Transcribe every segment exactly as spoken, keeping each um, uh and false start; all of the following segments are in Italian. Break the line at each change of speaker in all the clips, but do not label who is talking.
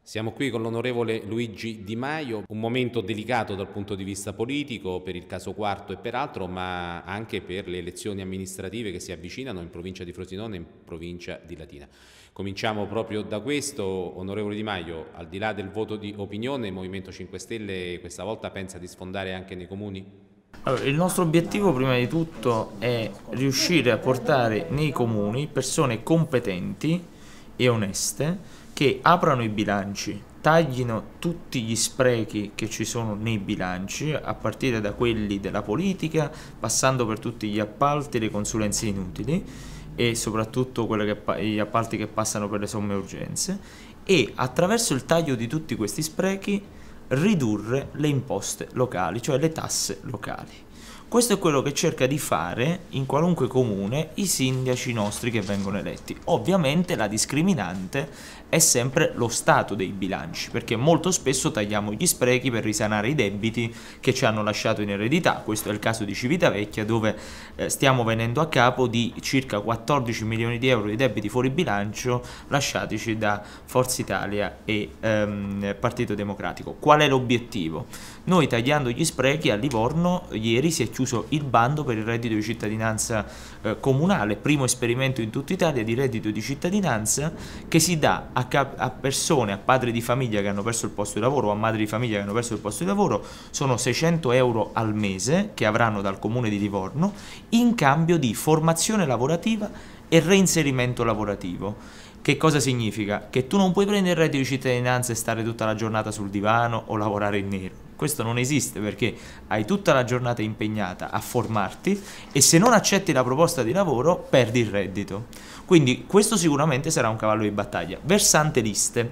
Siamo qui con l'onorevole Luigi Di Maio, un momento delicato dal punto di vista politico per il caso Quarto e per altro, ma anche per le elezioni amministrative che si avvicinano in provincia di Frosinone e in provincia di Latina. Cominciamo proprio da questo, onorevole Di Maio, al di là del voto di opinione, il Movimento cinque Stelle questa volta pensa di sfondare anche nei comuni?
Allora, il nostro obiettivo prima di tutto è riuscire a portare nei comuni persone competenti e oneste che aprano i bilanci, taglino tutti gli sprechi che ci sono nei bilanci, a partire da quelli della politica, passando per tutti gli appalti, le consulenze inutili e soprattutto quelle che, gli appalti che passano per le somme urgenze, e attraverso il taglio di tutti questi sprechi ridurre le imposte locali, cioè le tasse locali. Questo è quello che cerca di fare in qualunque comune i sindaci nostri che vengono eletti. Ovviamente la discriminante è sempre lo stato dei bilanci, perché molto spesso tagliamo gli sprechi per risanare i debiti che ci hanno lasciato in eredità. Questo è il caso di Civitavecchia, dove eh, stiamo venendo a capo di circa quattordici milioni di euro di debiti fuori bilancio lasciatici da Forza Italia e ehm, Partito Democratico. Qual è l'obiettivo? Noi, tagliando gli sprechi, a Livorno ieri si è chiuso il bando per il reddito di cittadinanza eh, comunale, primo esperimento in tutta Italia di reddito di cittadinanza che si dà a, a persone, a padri di famiglia che hanno perso il posto di lavoro o a madri di famiglia che hanno perso il posto di lavoro. Sono seicento euro al mese che avranno dal comune di Livorno in cambio di formazione lavorativa e reinserimento lavorativo. Che cosa significa? Che tu non puoi prendere il reddito di cittadinanza e stare tutta la giornata sul divano o lavorare in nero. Questo non esiste, perché hai tutta la giornata impegnata a formarti e se non accetti la proposta di lavoro perdi il reddito. Quindi questo sicuramente sarà un cavallo di battaglia. Versante liste.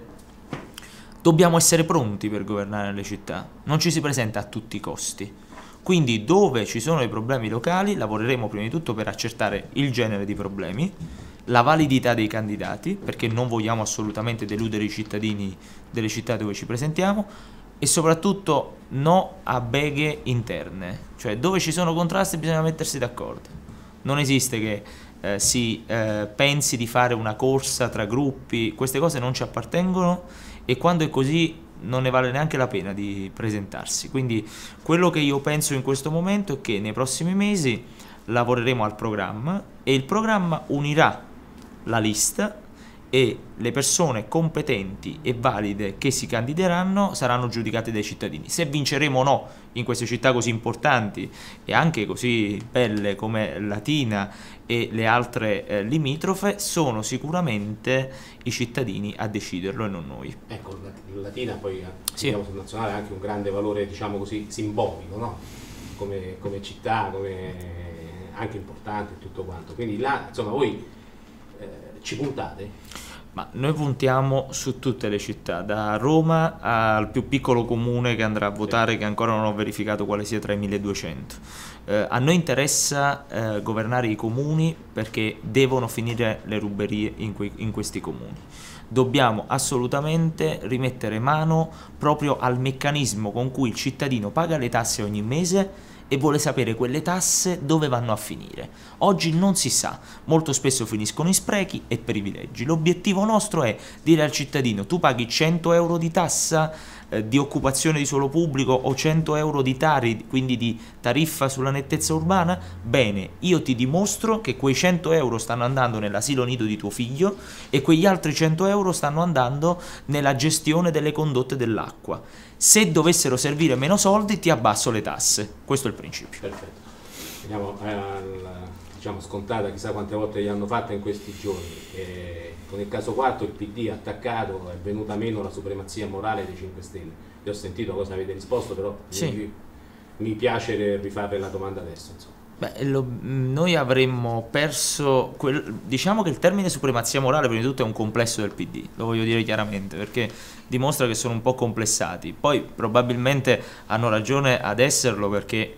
Dobbiamo essere pronti per governare le città. Non ci si presenta a tutti i costi. Quindi dove ci sono i problemi locali lavoreremo prima di tutto per accertare il genere di problemi, la validità dei candidati, perché non vogliamo assolutamente deludere i cittadini delle città dove ci presentiamo, e soprattutto no a beghe interne, cioè dove ci sono contrasti bisogna mettersi d'accordo. Non esiste che eh, si eh, pensi di fare una corsa tra gruppi, queste cose non ci appartengono e quando è così non ne vale neanche la pena di presentarsi. Quindi quello che io penso in questo momento è che nei prossimi mesi lavoreremo al programma e il programma unirà la lista e le persone competenti e valide che si candideranno saranno giudicate dai cittadini. Se vinceremo o no in queste città così importanti e anche così belle come Latina e le altre eh, limitrofe, sono sicuramente i cittadini a deciderlo e non noi.
Ecco, Latina poi
sì.
sul nazionale ha anche un grande valore, diciamo così, simbolico, no? Come, come città, come anche importante e tutto quanto. Quindi là, insomma, voi eh, ci puntate?
Ma noi puntiamo su tutte le città, da Roma al più piccolo comune che andrà a votare, sì, che ancora non ho verificato quale sia tra i milleduecento. Eh, a noi interessa eh, governare i comuni perché devono finire le ruberie in, que in questi comuni. Dobbiamo assolutamente rimettere mano proprio al meccanismo con cui il cittadino paga le tasse ogni mese e vuole sapere quelle tasse dove vanno a finire. Oggi non si sa, molto spesso finiscono in sprechi e privilegi. L'obiettivo nostro è dire al cittadino: tu paghi cento euro di tassa eh, di occupazione di suolo pubblico o cento euro di Tari, quindi di tariffa sulla nettezza urbana? Bene, io ti dimostro che quei cento euro stanno andando nell'asilo nido di tuo figlio e quegli altri cento euro stanno andando nella gestione delle condotte dell'acqua. Se dovessero servire meno soldi ti abbasso le tasse. Questo è il principio.
Perfetto. Vediamo, eh, diciamo scontata, chissà quante volte gli hanno fatta in questi giorni. Eh, con il caso Quarto il P D ha attaccato, è venuta meno la supremazia morale dei cinque Stelle. Io ho sentito cosa avete risposto, però
sì,
mi, mi piace rifare la domanda adesso, insomma.
Beh, lo, noi avremmo perso, quel, diciamo che il termine supremazia morale prima di tutto è un complesso del P D, lo voglio dire chiaramente, perché dimostra che sono un po' complessati. Poi probabilmente hanno ragione ad esserlo, perché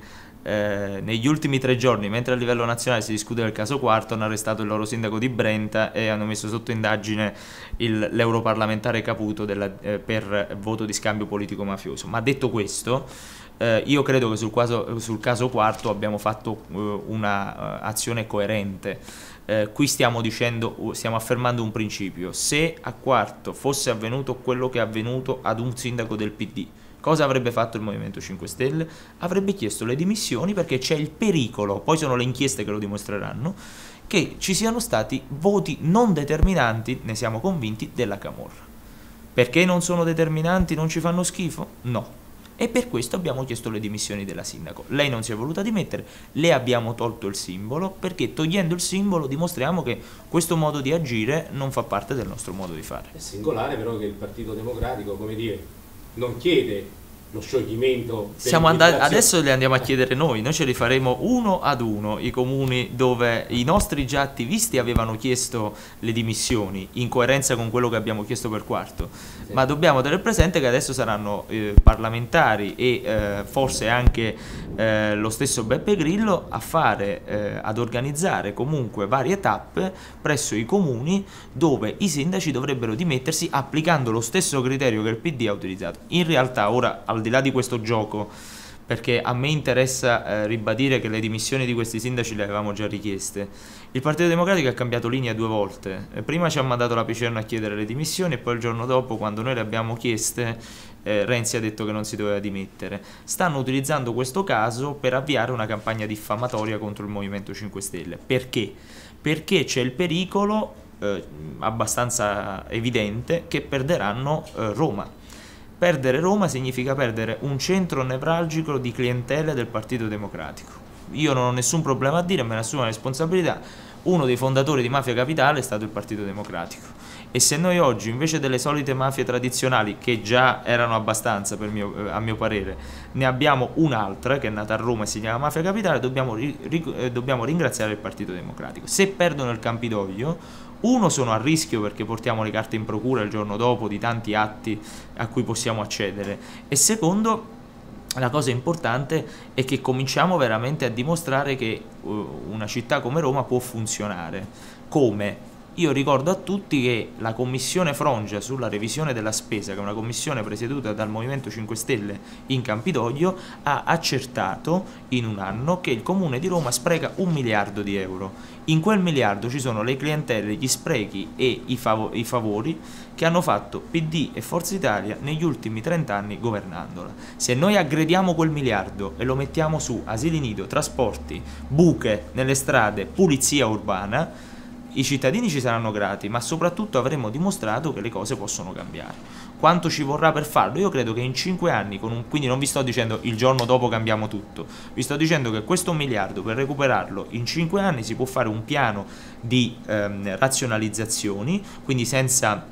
eh, negli ultimi tre giorni, mentre a livello nazionale si discute del caso Quarto, hanno arrestato il loro sindaco di Brenta e hanno messo sotto indagine l'europarlamentare Caputo della, eh, per voto di scambio politico mafioso. Ma detto questo, Eh, io credo che sul caso, sul caso Quarto abbiamo fatto uh, una uh, azione coerente. eh, qui stiamo dicendo, stiamo affermando un principio: se a Quarto fosse avvenuto quello che è avvenuto ad un sindaco del P D, cosa avrebbe fatto il Movimento cinque Stelle? Avrebbe chiesto le dimissioni, perché c'è il pericolo, poi sono le inchieste che lo dimostreranno, che ci siano stati voti non determinanti, ne siamo convinti, della camorra. Perché non sono determinanti, non ci fanno schifo? No. E per questo abbiamo chiesto le dimissioni della sindaco. Lei non si è voluta dimettere, le abbiamo tolto il simbolo, perché togliendo il simbolo dimostriamo che questo modo di agire non fa parte del nostro modo di fare.
È singolare però che il Partito Democratico, come dire, non chiede lo scioglimento.
Siamo andati, adesso le andiamo a chiedere noi, noi ce li faremo uno ad uno i comuni dove i nostri già attivisti avevano chiesto le dimissioni in coerenza con quello che abbiamo chiesto per Quarto, sì. Ma dobbiamo tenere presente che adesso saranno eh, parlamentari e eh, forse anche eh, lo stesso Beppe Grillo a fare, eh, ad organizzare comunque varie tappe presso i comuni dove i sindaci dovrebbero dimettersi applicando lo stesso criterio che il P D ha utilizzato. In realtà ora, al di là di questo gioco, perché a me interessa eh, ribadire che le dimissioni di questi sindaci le avevamo già richieste, il Partito Democratico ha cambiato linea due volte. Eh, prima ci ha mandato la Picerno a chiedere le dimissioni e poi il giorno dopo, quando noi le abbiamo chieste, eh, Renzi ha detto che non si doveva dimettere. Stanno utilizzando questo caso per avviare una campagna diffamatoria contro il Movimento cinque Stelle. Perché? Perché c'è il pericolo eh, abbastanza evidente che perderanno eh, Roma. Perdere Roma significa perdere un centro nevralgico di clientele del Partito Democratico. Io non ho nessun problema a dire, me ne assumo la responsabilità. Uno dei fondatori di Mafia Capitale è stato il Partito Democratico. E se noi oggi, invece delle solite mafie tradizionali, che già erano abbastanza per mio, a mio parere, ne abbiamo un'altra che è nata a Roma e si chiama Mafia Capitale, dobbiamo, ri, ri, dobbiamo ringraziare il Partito Democratico. Se perdono il Campidoglio, uno, sono a rischio perché portiamo le carte in procura il giorno dopo di tanti atti a cui possiamo accedere, e secondo, la cosa importante è che cominciamo veramente a dimostrare che uh, una città come Roma può funzionare. Come? Io ricordo a tutti che la commissione Frongia sulla revisione della spesa, che è una commissione presieduta dal Movimento cinque Stelle in Campidoglio, ha accertato in un anno che il Comune di Roma spreca un miliardo di euro. In quel miliardo ci sono le clientele, gli sprechi e i, fav i favori che hanno fatto P D e Forza Italia negli ultimi trent'anni governandola. Se noi aggrediamo quel miliardo e lo mettiamo su asili nido, trasporti, buche nelle strade, pulizia urbana, i cittadini ci saranno grati, ma soprattutto avremo dimostrato che le cose possono cambiare. Quanto ci vorrà per farlo? Io credo che in cinque anni, con un, quindi non vi sto dicendo il giorno dopo cambiamo tutto, vi sto dicendo che questo miliardo, per recuperarlo in cinque anni, si può fare un piano di ehm, razionalizzazioni, quindi senza...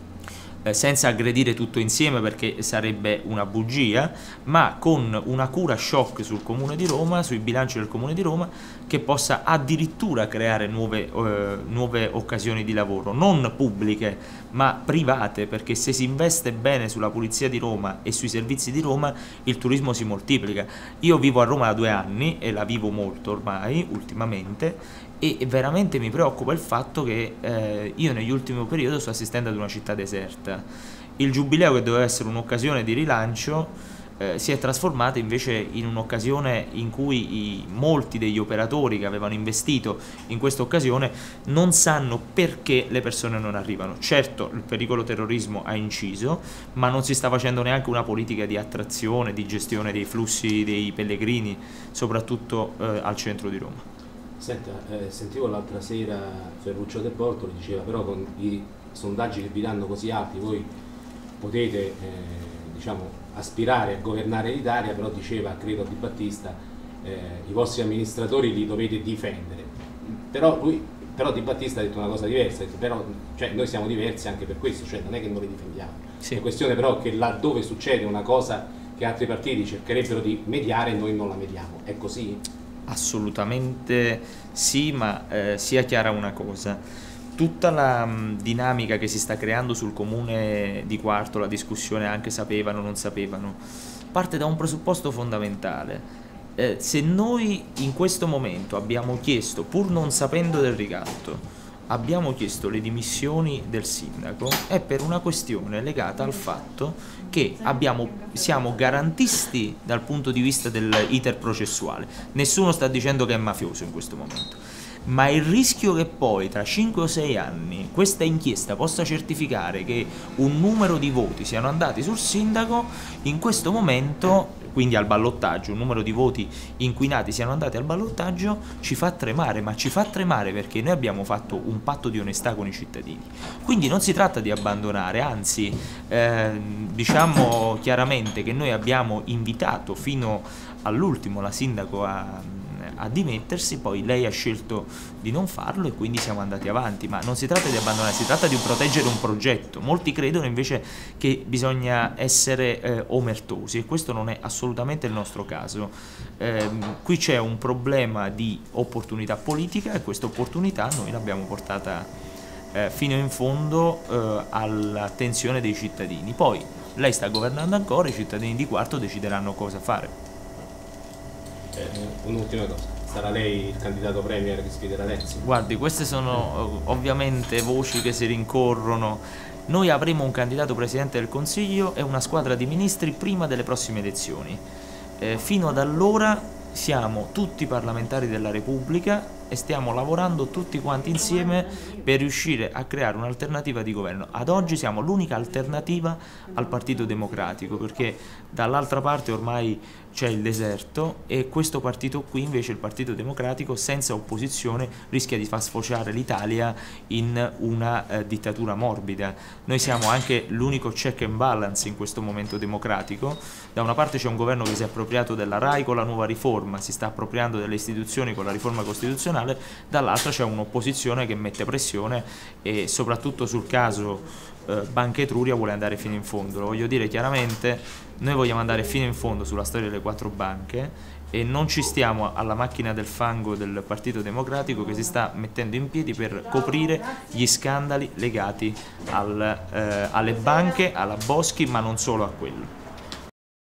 senza aggredire tutto insieme perché sarebbe una bugia, ma con una cura shock sul Comune di Roma, sui bilanci del Comune di Roma, che possa addirittura creare nuove, eh, nuove occasioni di lavoro, non pubbliche ma private, perché se si investe bene sulla pulizia di Roma e sui servizi di Roma il turismo si moltiplica. Io vivo a Roma da due anni e la vivo molto ormai ultimamente, e veramente mi preoccupa il fatto che eh, io negli ultimi periodi sto assistendo ad una città deserta. Il Giubileo, che doveva essere un'occasione di rilancio, eh, si è trasformato invece in un'occasione in cui i, molti degli operatori che avevano investito in questa occasione non sanno perché le persone non arrivano. Certo, il pericolo terrorismo ha inciso, ma non si sta facendo neanche una politica di attrazione, di gestione dei flussi dei pellegrini, soprattutto eh, al centro di Roma.
Senta, eh, sentivo l'altra sera Ferruccio De Bortoli, diceva però con i sondaggi che vi danno così alti voi potete eh, diciamo, aspirare a governare l'Italia, però diceva, credo Di Battista, eh, i vostri amministratori li dovete difendere. Però lui, però Di Battista ha detto una cosa diversa, ha detto, però, cioè, noi siamo diversi anche per questo, cioè non è che non li difendiamo. Sì. È questione però che laddove succede una cosa che altri partiti cercherebbero di mediare, noi non la mediamo. È così?
Assolutamente sì, ma eh, sia chiara una cosa: tutta la mh, dinamica che si sta creando sul Comune di Quarto, la discussione anche sapevano, non sapevano, parte da un presupposto fondamentale. Eh, se noi in questo momento abbiamo chiesto, pur non sapendo del ricatto, abbiamo chiesto le dimissioni del sindaco, è per una questione legata al fatto che abbiamo, siamo garantisti dal punto di vista dell'iter processuale. Nessuno sta dicendo che è mafioso in questo momento. ma il rischio che poi tra cinque o sei anni questa inchiesta possa certificare che un numero di voti siano andati sul sindaco, in questo momento, quindi al ballottaggio, un numero di voti inquinati siano andati al ballottaggio, ci fa tremare, ma ci fa tremare perché noi abbiamo fatto un patto di onestà con i cittadini. Quindi non si tratta di abbandonare, anzi eh, diciamo chiaramente che noi abbiamo invitato fino all'ultimo la sindaco a a dimettersi, poi lei ha scelto di non farlo e quindi siamo andati avanti, ma non si tratta di abbandonare, si tratta di proteggere un progetto. Molti credono invece che bisogna essere eh, omertosi e questo non è assolutamente il nostro caso. Eh, qui c'è un problema di opportunità politica e questa opportunità noi l'abbiamo portata eh, fino in fondo eh, all'attenzione dei cittadini. Poi lei sta governando ancora, i cittadini di Quarto decideranno cosa fare.
Eh, un'ultima cosa, sarà lei il candidato premier che sfiderà Renzi?
Guardi, queste sono ovviamente voci che si rincorrono. Noi avremo un candidato presidente del Consiglio e una squadra di ministri prima delle prossime elezioni. Eh, fino ad allora siamo tutti parlamentari della Repubblica e stiamo lavorando tutti quanti insieme per riuscire a creare un'alternativa di governo. Ad oggi siamo l'unica alternativa al Partito Democratico, perché dall'altra parte ormai c'è il deserto e questo partito qui invece, il Partito Democratico, senza opposizione rischia di far sfociare l'Italia in una eh, dittatura morbida. Noi siamo anche l'unico check and balance in questo momento democratico. Da una parte c'è un governo che si è appropriato della RAI con la nuova riforma, si sta appropriando delle istituzioni con la riforma costituzionale, dall'altra c'è un'opposizione che mette pressione e soprattutto sul caso eh, Banca Etruria vuole andare fino in fondo. Lo voglio dire chiaramente, noi vogliamo andare fino in fondo sulla storia delle quattro banche e non ci stiamo alla macchina del fango del Partito Democratico che si sta mettendo in piedi per coprire gli scandali legati al, eh, alle banche, alla Boschi, ma non solo a quello.